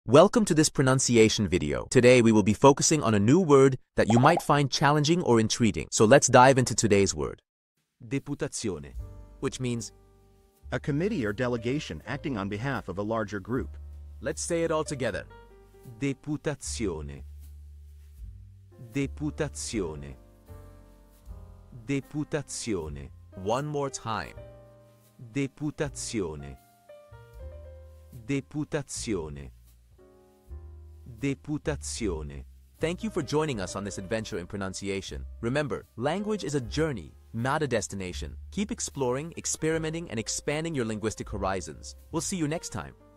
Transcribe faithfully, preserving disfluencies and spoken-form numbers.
Welcome to this pronunciation video. Today we will be focusing on a new word that you might find challenging or intriguing. So let's dive into today's word. Deputazione, which means a committee or delegation acting on behalf of a larger group. Let's say it all together. Deputazione. Deputazione. Deputazione. One more time. Deputazione. Deputazione. Deputazione. Thank you for joining us on this adventure in pronunciation. Remember, language is a journey, not a destination. Keep exploring, experimenting, and expanding your linguistic horizons. We'll see you next time.